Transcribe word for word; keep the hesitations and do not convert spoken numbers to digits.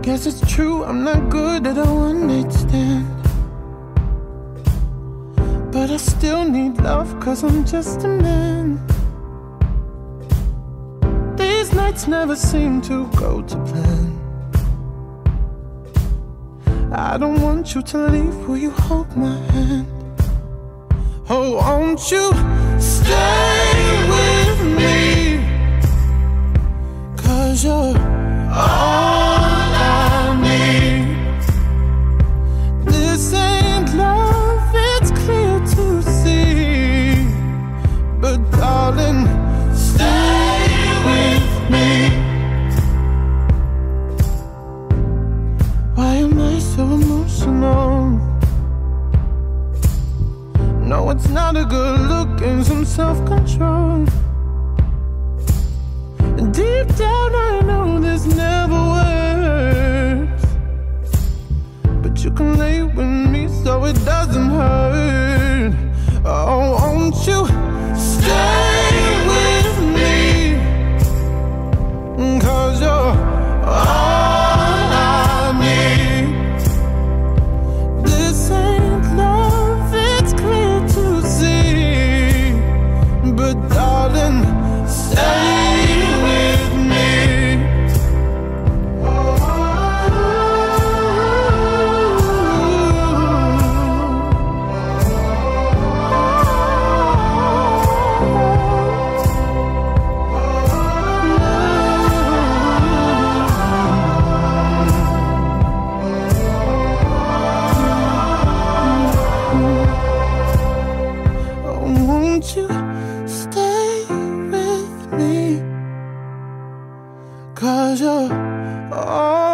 Guess it's true, I'm not good at a one-night stand, but I still need love, cause I'm just a man. These nights never seem to go to plan. I don't want you to leave, will you hold my hand? Oh, won't you stay with me? Cause you're all I need. This ain't love, it's clear to see, but darling, stay with me. Why am I so emotional? No, it's not a good look and some self-control. Deep down I know this never works, but you can lay with me so it doesn't hurt. Oh, won't you stay with me? Cause you're all I need. This ain't love, it's clear to see, but darling, stay. Won't you stay with me? Cause you're all